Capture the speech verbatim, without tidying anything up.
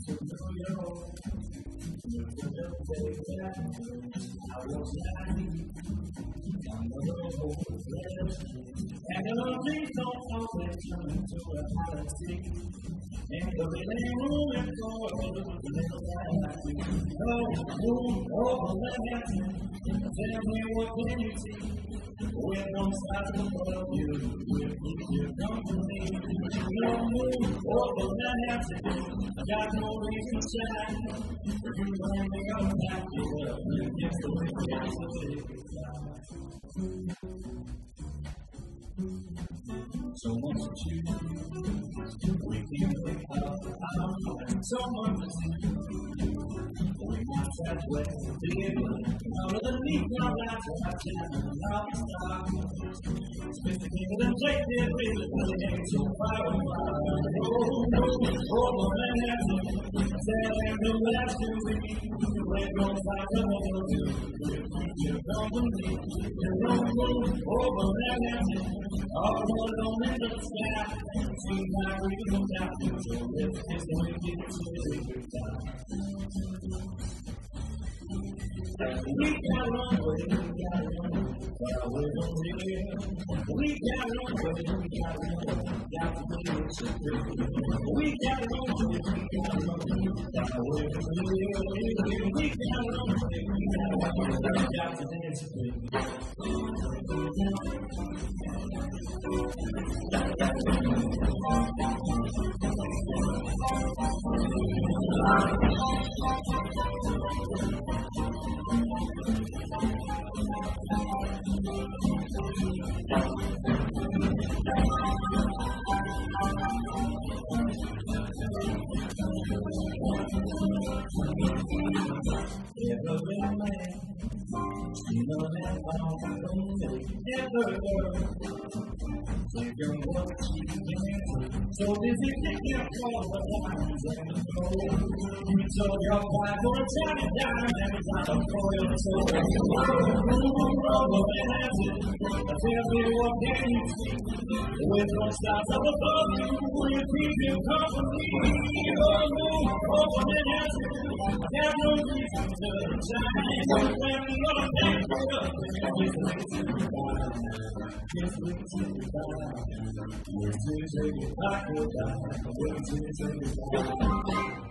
And the things don't always turn into a policy. And the living room is for a little galaxy. Oh, move over the heaven. Tell me what can you see? We're gonna stop to love you. We'll keep you company. No move over the heaven. I got no reason to shine. You bring me up back to love. You get the way you got to take it down. So much to choose, we can make up so much to see. We might try to wait to begin with. Out of the deep now, that's what I can. Now we stop. Spend the king of the plate, dear baby, but it ain't so far apart. Oh, oh, over Manhattan, tell him the last two weeks. We're gonna fight the whole two. We'll keep you company. Don't move over Manhattan. All alone in the sky, tonight we can come down to the lips, it's when we get to the good time. We got one way, we got one, but I will don't live. We got one way, we got one, got to be so good. We got one way, we got one, but I will don't live. We got one way, we got one, got to be so good. Never been a man, you know that I'm going to never taking what she can. So busy thinking of all the lines and the flow. You told your wife for a time and dime every time I'm going to so over and has it. Tell me what can you see? With no stars up above you, will you keep your company? Oh, over and has it. There's no reason to shine. When you're back up, just wait till you die. Just wait till you die. Wait till you say goodbye, goodbye. Wait till you say goodbye.